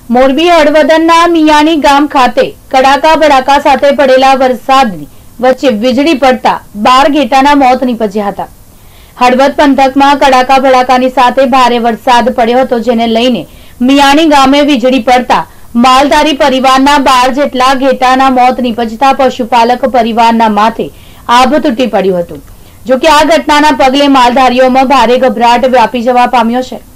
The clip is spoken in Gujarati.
મોરબી હળવદના મિયાણી ગામ ખાતે કડાકા ભડાકા સાથે પડેલા વરસાદની વચ્ચે વીજળી પડતા 12 ઘેટાના મોત નીપજ્યા હતા। હળવદ પંથકમાં કડાકા ભડાકાની સાથે ભારે વરસાદ પડ્યો હતો, જેને લઈને મિયાણી ગામે વીજળી પડતા માલધારી પરિવારના 12 જેટલા ઘેટાના મોત નીપજતા પશુપાલક પરિવારના માથે આભ તૂટી પડ્યું હતું। જો કે આ ઘટનાના પગલે માલધારીઓમાં ભારે ગભરાટ વ્યાપી જવા પામ્યો છે।